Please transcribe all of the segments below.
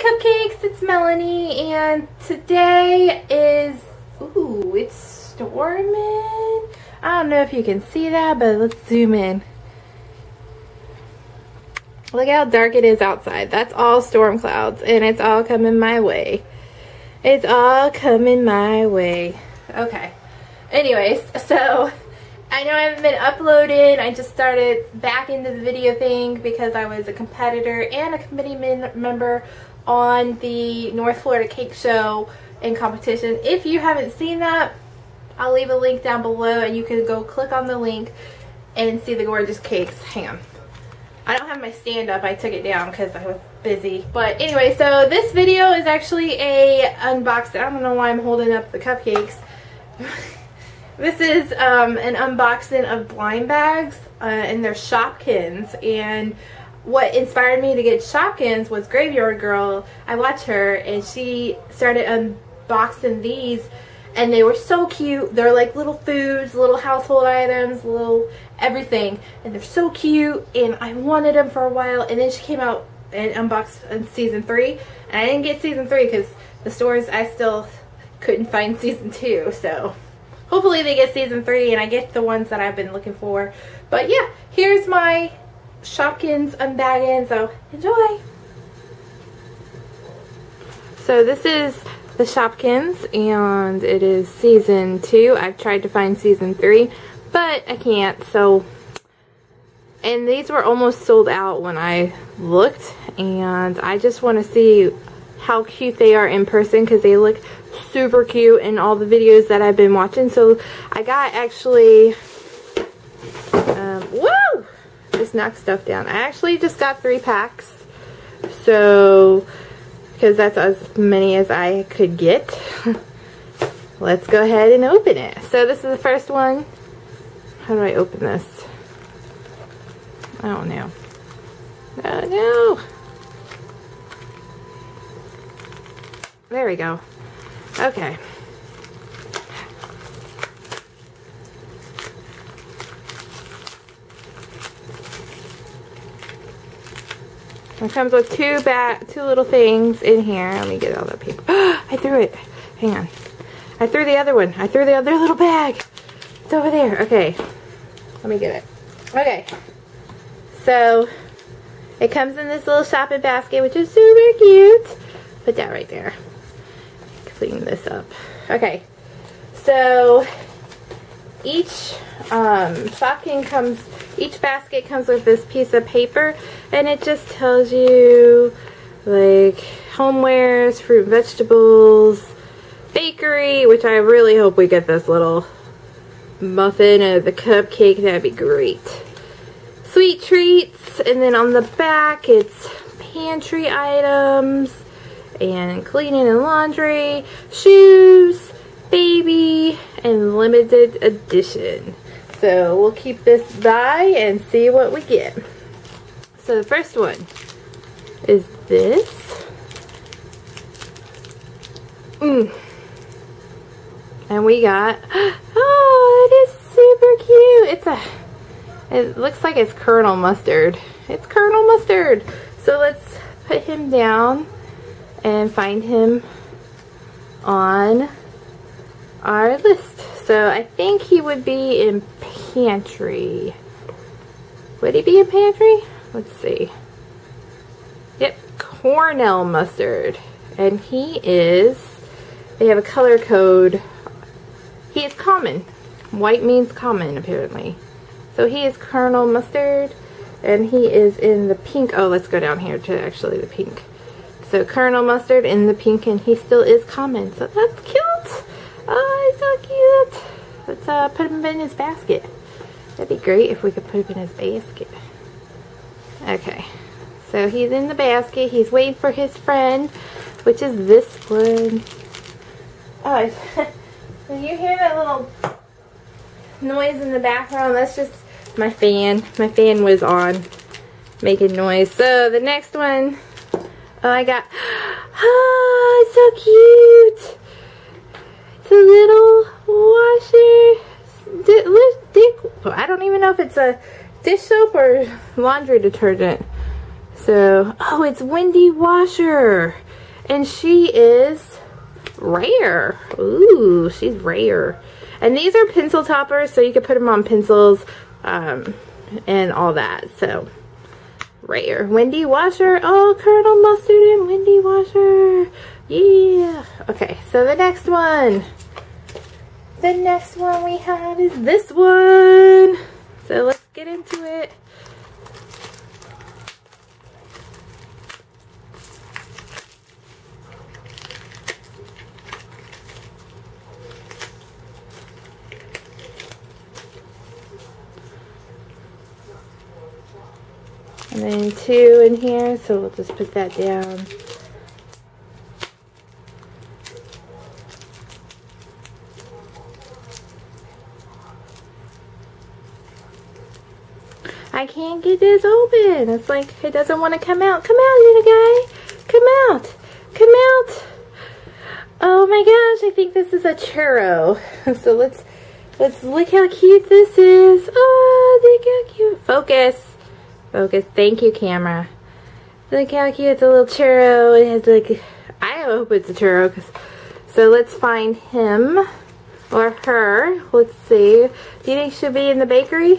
Cupcakes, it's Melanie, and today is, ooh, it's storming. I don't know if you can see that, but let's zoom in. Look how dark it is outside. That's all storm clouds, and it's all coming my way. It's all coming my way. Okay. Anyways, so I know I haven't been uploading. I just started back into the video thing because I was a competitor and a committee member on the North Florida Cake Show and competition. If you haven't seen that, I'll leave a link down below and you can go click on the link and see the gorgeous cakes. Hang on. I don't have my stand up. I took it down because I was busy. But anyway, so this video is actually a unboxing. I don't know why I'm holding up the cupcakes. This is an unboxing of blind bags and they're Shopkins. And what inspired me to get Shopkins was Graveyard Girl. I watch her and she started unboxing these and they were so cute. They're like little foods, little household items, little everything, and they're so cute and I wanted them for a while. And then she came out and unboxed in season 3 and I didn't get season 3 because the stores I still couldn't find season 2, so hopefully they get season 3 and I get the ones that I've been looking for. But yeah, here's my Shopkins unbagging, so enjoy. So this is the Shopkins and it is season 2. I've tried to find season 3, but I can't. So, and these were almost sold out when I looked, and I just want to see how cute they are in person because they look super cute in all the videos that I've been watching. So I got actually whoa, just knocked stuff down. I actually just got 3 packs, so because that's as many as I could get. Let's go ahead and open it. So this is the first one. How do I open this? I don't know. Oh no. There we go. Okay. It comes with two little things in here. Let me get all that paper. I threw it. Hang on. I threw the other one. I threw the other little bag. It's over there. Okay. Let me get it. Okay. So, it comes in this little shopping basket, which is super cute. Put that right there. Clean this up. Okay. So, each each basket comes with this piece of paper, and it just tells you like homewares, fruit and vegetables, bakery, which I really hope we get this little muffin or the cupcake. That'd be great. Sweet treats, and then on the back it's pantry items and cleaning and laundry, shoes, baby, and limited edition. So we'll keep this by and see what we get. So the first one is this. And we got, oh, it is super cute. It looks like it's Colonel Mustard. It's Colonel Mustard. So let's put him down and find him on our list. So I think he would be in pantry. Would he be in pantry? Let's see. Yep, Cornell Mustard. And he is, they have a color code. He is common. White means common, apparently. So he is Colonel Mustard, and he is in the pink. Oh, let's go down here to actually the pink. So Colonel Mustard in the pink, and he still is common. So that's cute. Oh, he's so cute. Let's put him in his basket. That'd be great if we could put him in his basket. Okay. So he's in the basket. He's waiting for his friend, which is this one. Oh, did you hear that little noise in the background? That's just my fan. My fan was on, making noise. So the next one, oh, I got, oh, it's so cute. It's a little washer. I don't even know if it's a dish soap or laundry detergent. So, oh, it's Windy Washer. And she is rare. Ooh, she's rare. And these are pencil toppers, so you can put them on pencils and all that. So, rare. Wendy Washer. Oh, Colonel Mustard and Wendy Washer. Yeah. Okay, so the next one. The next one we have is this one. So let's get into it. And then 2 in here, so we'll just put that down. I can't get this open. It's like it doesn't want to come out. Come out, little guy. Come out. Come out. Oh my gosh, I think this is a churro. So let's look how cute this is. Oh, look how cute. Focus. Focus. Thank you, camera. Look how cute. It's a little churro. It has like, I hope it's a churro. So let's find him or her. Let's see. Do you think she'll be in the bakery?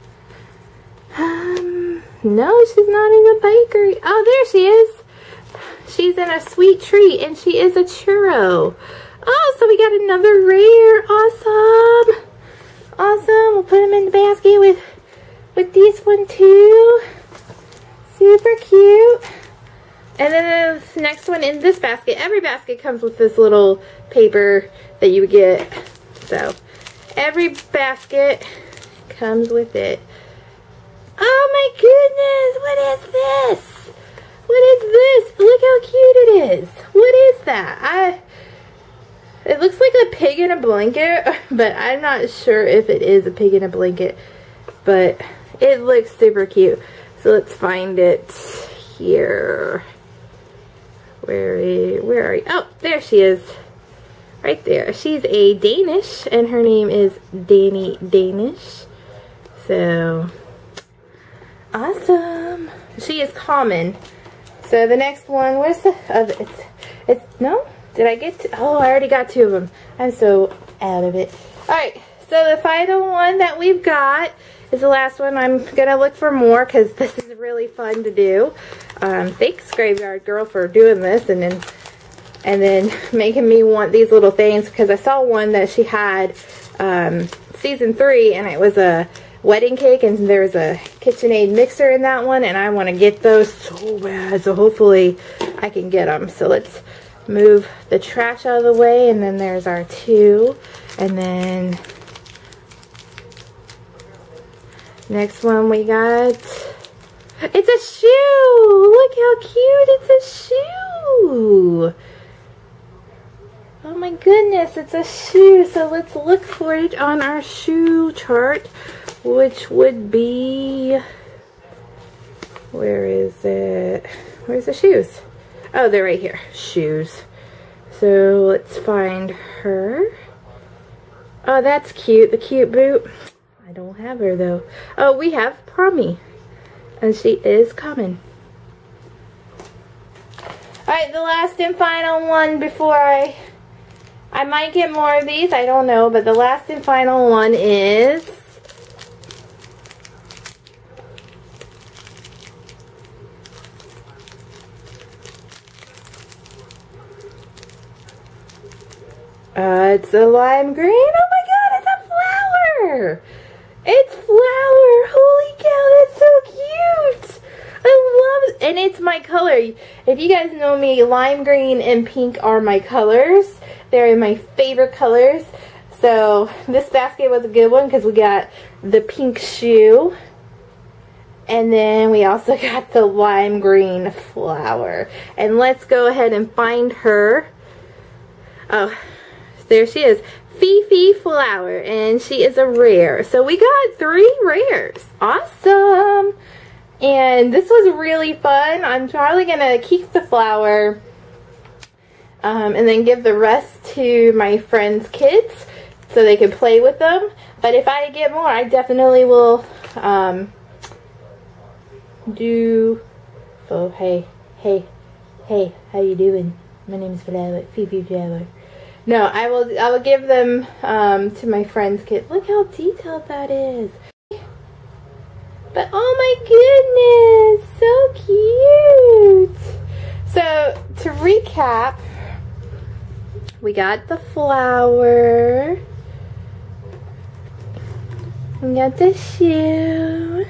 No, she's not in the bakery. Oh, there she is. She's in a sweet treat, and she is a churro. Oh, so we got another rare. Awesome. Awesome. We'll put them in the basket with this one too. Super cute. And then the next one in this basket. Every basket comes with this little paper that you would get. So every basket comes with it. Oh my goodness, what is this? What is this? Look how cute it is. What is that? It looks like a pig in a blanket, but I'm not sure if it is a pig in a blanket, but it looks super cute. So let's find it here. Where are you? Oh, there she is. Right there. She's a Danish, and her name is Danny Danish. So awesome. She is common. So the next one, where's the other? It's no? Did I get to? Oh, I already got 2 of them. I'm so out of it. Alright, so the final one that we've got is the last one. I'm gonna look for more because this is really fun to do. Thanks, Graveyard Girl, for doing this and then making me want these little things, because I saw one that she had season 3, and it was a wedding cake, and there's a KitchenAid mixer in that one, and I want to get those so bad, so hopefully I can get them. So let's move the trash out of the way, and then there's our 2, and then next one we got, it's a shoe. Look how cute, it's a shoe. Oh my goodness, it's a shoe. So let's look for it on our shoe chart, which would be, where is it? Where's the shoes? Oh, they're right here. Shoes. So let's find her. Oh, that's cute. The cute boot. I don't have her though. Oh, we have Promi, and she is common. Alright, the last and final one before I might get more of these, I don't know, but the last and final one is it's a lime green. Oh my god, it's a flower! It's flower! Holy cow, that's so cute! I love it, and it's my color. If you guys know me, lime green and pink are my colors. They're my favorite colors. So this basket was a good one because we got the pink shoe, and then we also got the lime green flower. And let's go ahead and find her. Oh, there she is. Fifi Flower, and she is a rare. So we got 3 rares. Awesome. And this was really fun. I'm probably going to keep the flower and then give the rest to my friends' kids so they can play with them. But if I get more, I definitely will do... Oh, hey, how you doing? My name is Flower. Fifi Flower. No, I will give them to my friend's kid. Look how detailed that is. But oh my goodness, so cute. So to recap, we got the flower. We got the shoe.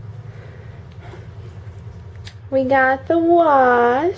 We got the wash.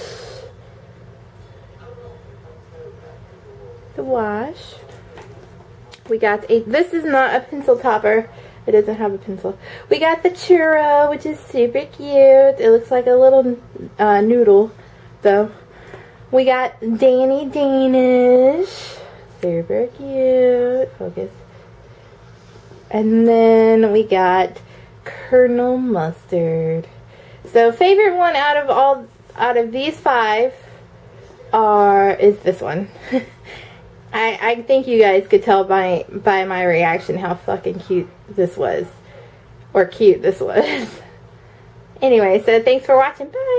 We got this is not a pencil topper. It doesn't have a pencil. We got the churro, which is super cute. It looks like a little noodle, though. We got Danny Danish. Super cute. Focus. And then we got Colonel Mustard. So favorite one out of these 5 is this one. I think you guys could tell by my reaction how fucking cute this was. Or cute this was. Anyway, so thanks for watching. Bye.